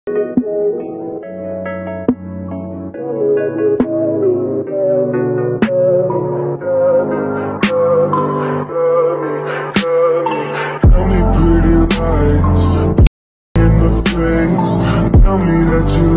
Tell me pretty lies in the face. Tell me that you